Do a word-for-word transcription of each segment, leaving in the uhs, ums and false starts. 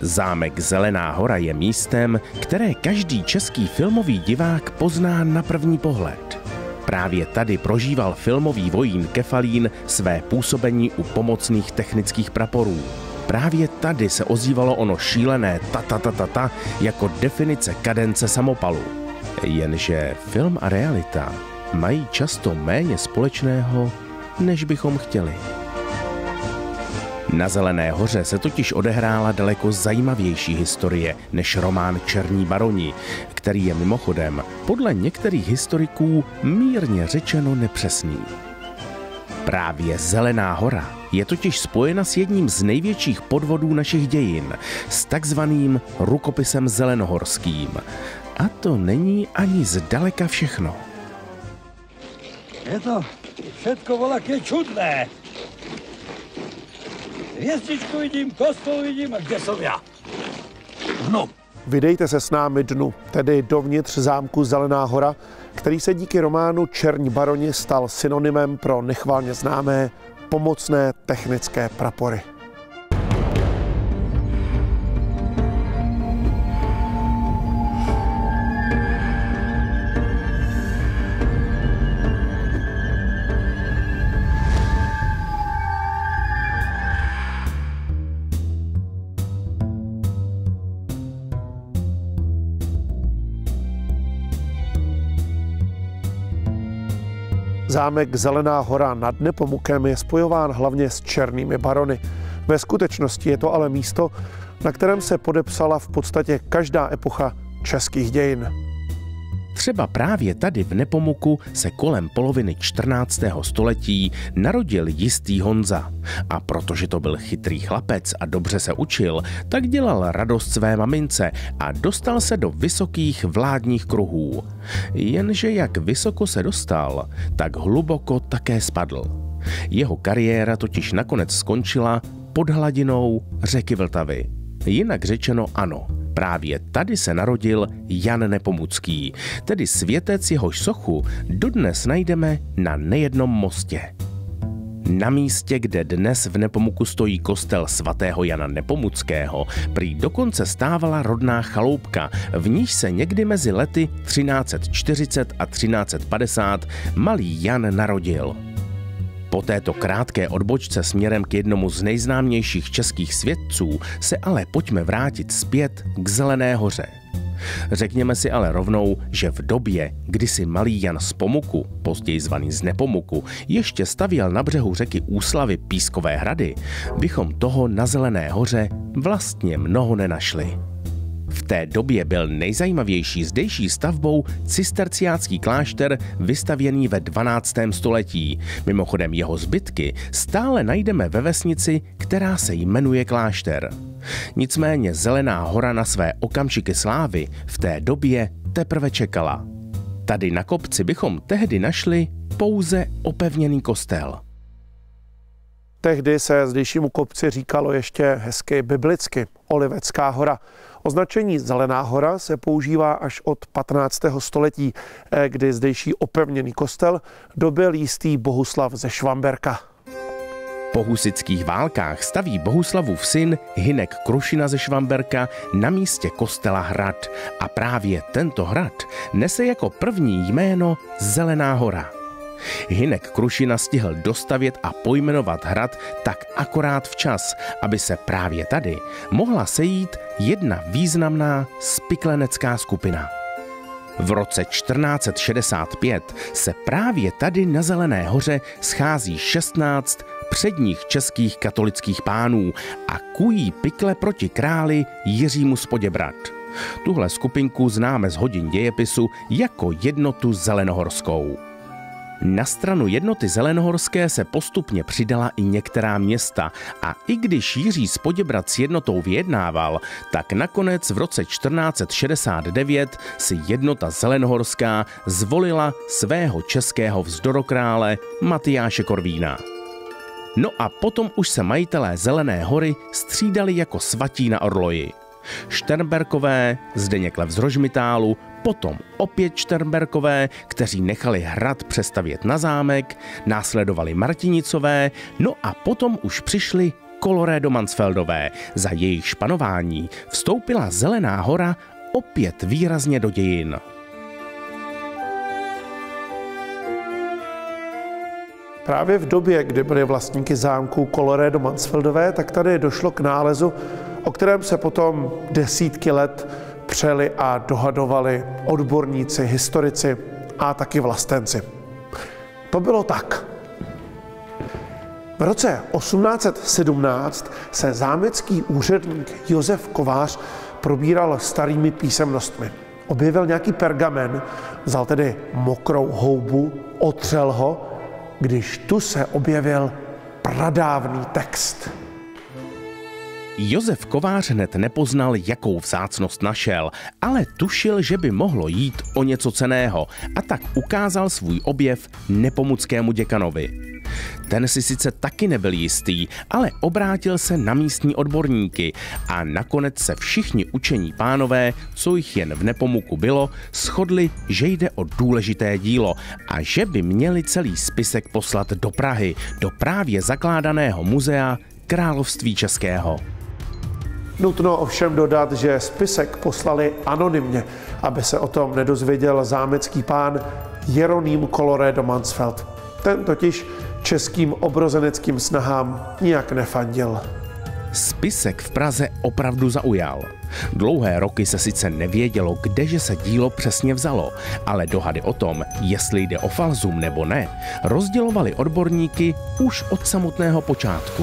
Zámek Zelená hora je místem, které každý český filmový divák pozná na první pohled. Právě tady prožíval filmový vojín Kefalín své působení u pomocných technických praporů. Právě tady se ozývalo ono šílené ta-ta-ta-ta-ta jako definice kadence samopalu. Jenže film a realita mají často méně společného, než bychom chtěli. Na Zelené hoře se totiž odehrála daleko zajímavější historie než román Černí baroni, který je mimochodem podle některých historiků mírně řečeno nepřesný. Právě Zelená hora je totiž spojena s jedním z největších podvodů našich dějin, s takzvaným rukopisem zelenohorským. A to není ani zdaleka všechno. Je to všetko volaké čudné. Hvězdičku vidím, kostel vidím, a kde jsem já? No. Vydejte se s námi dnu, tedy dovnitř zámku Zelená hora, který se díky románu Černí baroni stal synonymem pro nechvalně známé pomocné technické prapory. Zámek Zelená hora nad Nepomukem je spojován hlavně s černými barony. Ve skutečnosti je to ale místo, na kterém se podepsala v podstatě každá epocha českých dějin. Třeba právě tady v Nepomuku se kolem poloviny čtrnáctého století narodil jistý Honza. A protože to byl chytrý chlapec a dobře se učil, tak dělal radost své mamince a dostal se do vysokých vládních kruhů. Jenže jak vysoko se dostal, tak hluboko také spadl. Jeho kariéra totiž nakonec skončila pod hladinou řeky Vltavy. Jinak řečeno ano. Právě tady se narodil Jan Nepomucký, tedy světec, jehož sochu dodnes najdeme na nejednom mostě. Na místě, kde dnes v Nepomuku stojí kostel svatého Jana Nepomuckého, prý dokonce stávala rodná chaloupka, v níž se někdy mezi lety třináct set čtyřicet a třináct set padesát malý Jan narodil. Po této krátké odbočce směrem k jednomu z nejznámějších českých světců se ale pojďme vrátit zpět k Zelené hoře. Řekněme si ale rovnou, že v době, kdy si malý Jan z Pomuku, později zvaný z Nepomuku, ještě stavěl na břehu řeky Úslavy pískové hrady, bychom toho na Zelené hoře vlastně mnoho nenašli. V té době byl nejzajímavější zdejší stavbou cisterciácký klášter vystavěný ve dvanáctém století. Mimochodem jeho zbytky stále najdeme ve vesnici, která se jmenuje Klášter. Nicméně Zelená hora na své okamžiky slávy v té době teprve čekala. Tady na kopci bychom tehdy našli pouze opevněný kostel. Tehdy se zdejšímu kopci říkalo ještě hezky biblicky Olivecká hora. Označení Zelená hora se používá až od patnáctého století, kdy zdejší opevněný kostel dobyl jistý Bohuslav ze Švamberka. Po husitských válkách staví Bohuslavův syn Hynek Krušina ze Švamberka na místě kostela hrad a právě tento hrad nese jako první jméno Zelená hora. Hynek Krušina stihl dostavět a pojmenovat hrad tak akorát včas, aby se právě tady mohla sejít jedna významná spiklenecká skupina. V roce čtrnáct set šedesát pět se právě tady na Zelené hoře schází šestnáct předních českých katolických pánů a kují pikle proti králi Jiřímu z Poděbrad. Tuhle skupinku známe z hodin dějepisu jako jednotu zelenohorskou. Na stranu jednoty zelenohorské se postupně přidala i některá města a i když Jiří z Poděbrad s jednotou vyjednával, tak nakonec v roce čtrnáct set šedesát devět si jednota zelenohorská zvolila svého českého vzdorokrále Matyáše Korvína. No a potom už se majitelé Zelené hory střídali jako svatí na orloji. Šternberkové, Zdeněk Lev z Rožmitálu, potom opět Šternberkové, kteří nechali hrad přestavět na zámek, následovali Martinicové, no a potom už přišli Colloredo-Mansfeldové. Za jejich španování vstoupila Zelená hora opět výrazně do dějin. Právě v době, kdy byly vlastníky zámku Colloredo-Mansfeldové, tak tady došlo k nálezu, o kterém se potom desítky let přeli a dohadovali odborníci, historici a taky vlastenci. To bylo tak. V roce osmnáct set sedmnáct se zámecký úředník Josef Kovář probíral starými písemnostmi. Objevil nějaký pergamen, vzal tedy mokrou houbu, otřel ho, když tu se objevil pradávný text. Josef Kovář hned nepoznal, jakou vzácnost našel, ale tušil, že by mohlo jít o něco cenného, a tak ukázal svůj objev Nepomuckému děkanovi. Ten si sice taky nebyl jistý, ale obrátil se na místní odborníky a nakonec se všichni učení pánové, co jich jen v Nepomuku bylo, shodli, že jde o důležité dílo a že by měli celý spisek poslat do Prahy, do právě zakládaného muzea Království českého. Nutno ovšem dodat, že spisek poslali anonymně, aby se o tom nedozvěděl zámecký pán Jeroným Colloredo-Mansfeld. Ten totiž českým obrozeneckým snahám nijak nefandil. Spisek v Praze opravdu zaujal. Dlouhé roky se sice nevědělo, kdeže se dílo přesně vzalo, ale dohady o tom, jestli jde o falzum nebo ne, rozdělovali odborníky už od samotného počátku.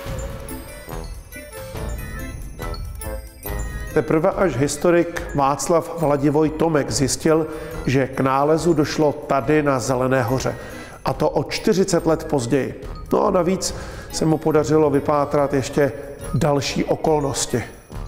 Teprve až historik Václav Vladivoj Tomek zjistil, že k nálezu došlo tady na Zelené hoře, a to o čtyřicet let později. No a navíc se mu podařilo vypátrat ještě další okolnosti.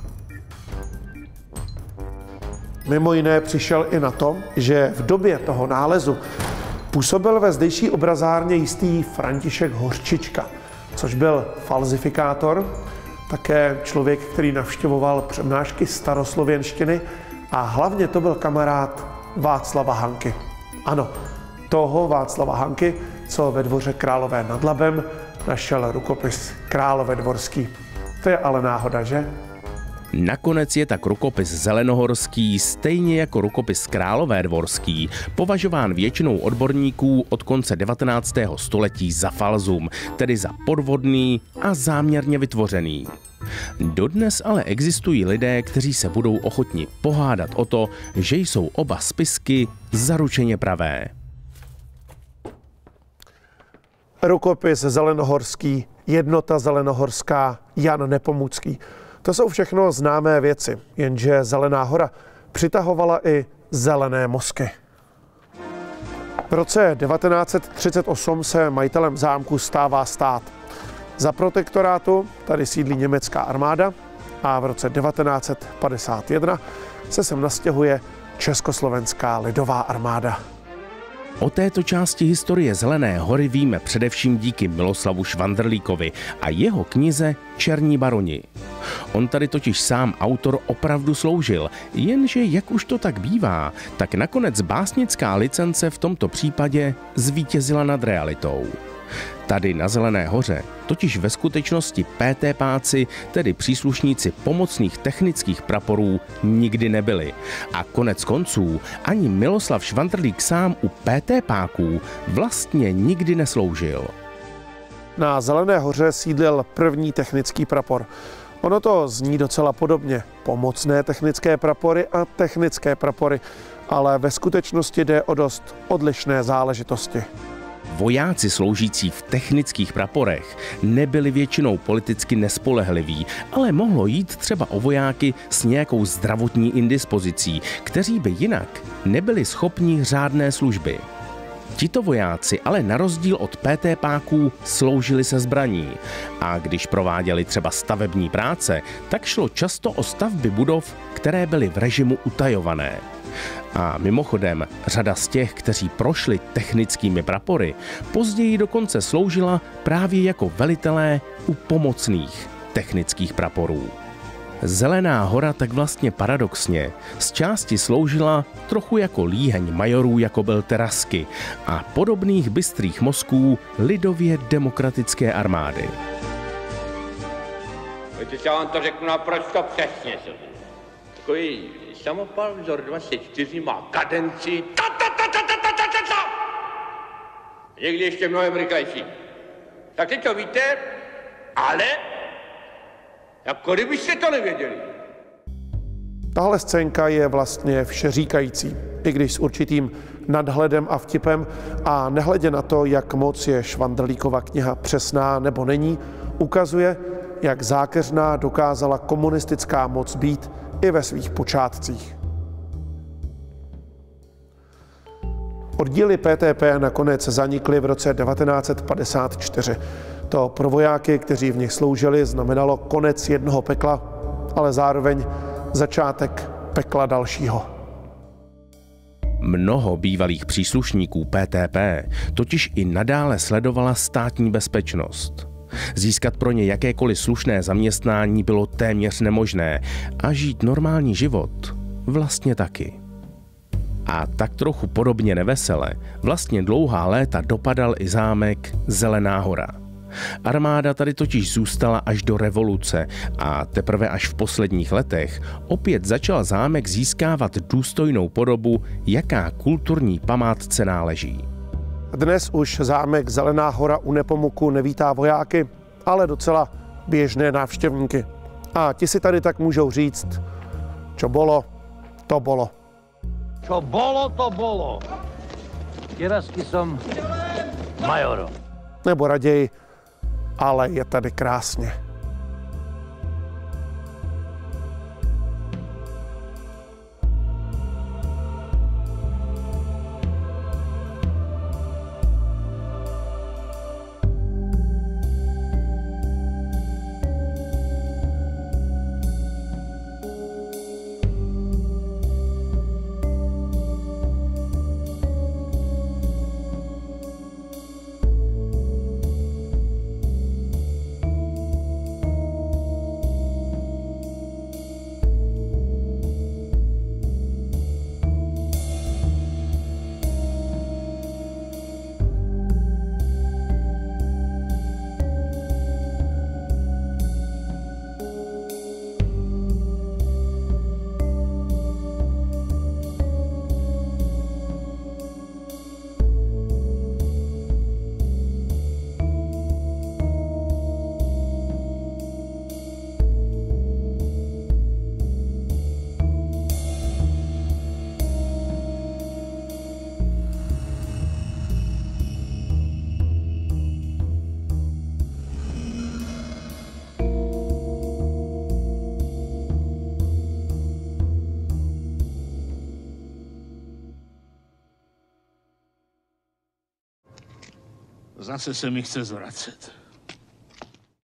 Mimo jiné přišel i na to, že v době toho nálezu působil ve zdejší obrazárně jistý František Hořčička, což byl falzifikátor, také člověk, který navštěvoval přednášky staroslověnštiny, a hlavně to byl kamarád Václava Hanky. Ano, toho Václava Hanky, co ve dvoře Králové nad Labem našel rukopis Králové dvorský. To je ale náhoda, že? Nakonec je tak rukopis zelenohorský, stejně jako rukopis Králové dvorský, považován většinou odborníků od konce devatenáctého století za falzum, tedy za podvodný a záměrně vytvořený. Dodnes ale existují lidé, kteří se budou ochotni pohádat o to, že jsou oba spisky zaručeně pravé. Rukopis zelenohorský, jednota zelenohorská, Jan Nepomucký. To jsou všechno známé věci, jenže Zelená hora přitahovala i zelené mozky. V roce devatenáct set třicet osm se majitelem zámku stává stát. Za protektorátu tady sídlí německá armáda a v roce devatenáct set padesát jedna se sem nastěhuje Československá lidová armáda. O této části historie Zelené hory víme především díky Miloslavu Švandrlíkovi a jeho knize Černí baroni. On tady totiž sám autor opravdu sloužil, jenže jak už to tak bývá, tak nakonec básnická licence v tomto případě zvítězila nad realitou. Tady na Zelené hoře totiž ve skutečnosti pétépáci, tedy příslušníci pomocných technických praporů, nikdy nebyli. A konec konců ani Miloslav Švandrlík sám u pétépáků vlastně nikdy nesloužil. Na Zelené hoře sídlil první technický prapor. Ono to zní docela podobně. Pomocné technické prapory a technické prapory, ale ve skutečnosti jde o dost odlišné záležitosti. Vojáci sloužící v technických praporech nebyli většinou politicky nespolehliví, ale mohlo jít třeba o vojáky s nějakou zdravotní indispozicí, kteří by jinak nebyli schopni řádné služby. Tito vojáci ale na rozdíl od pétépáků sloužili se zbraní a když prováděli třeba stavební práce, tak šlo často o stavby budov, které byly v režimu utajované. A mimochodem, řada z těch, kteří prošli technickými prapory, později dokonce sloužila právě jako velitelé u pomocných technických praporů. Zelená hora tak vlastně paradoxně z části sloužila trochu jako líheň majorů, jako byl Terasky, a podobných bystrých mozků lidově demokratické armády. Víte, já vám to řeknu naprosto přesně. Takový samopal vzor dvacet čtyři má kadenci ta, ta, ta, ta, ta, ta, ta, ta, ta. Někdy ještě mnohem rychlejší. Tak teď to víte, ale jako kdybyste to nevěděli. Tahle scénka je vlastně všeříkající, i když s určitým nadhledem a vtipem, a nehledě na to, jak moc je Švandrlíkova kniha přesná nebo není, ukazuje, jak zákeřná dokázala komunistická moc být i ve svých počátcích. Oddíly P T P nakonec zanikly v roce devatenáct set padesát čtyři. To pro vojáky, kteří v nich sloužili, znamenalo konec jednoho pekla, ale zároveň začátek pekla dalšího. Mnoho bývalých příslušníků P T P totiž i nadále sledovala státní bezpečnost. Získat pro ně jakékoliv slušné zaměstnání bylo téměř nemožné a žít normální život vlastně taky. A tak trochu podobně nevesele vlastně dlouhá léta dopadal i zámek Zelená hora. Armáda tady totiž zůstala až do revoluce a teprve až v posledních letech opět začal zámek získávat důstojnou podobu, jaká kulturní památce náleží. Dnes už zámek Zelená hora u Nepomuku nevítá vojáky, ale docela běžné návštěvníky. A ti si tady tak můžou říct, čo bolo, to bolo. Čo bolo, to bolo. Těrazky som majoro. Nebo raději, ale je tady krásně. Zase se mi chce zvracet.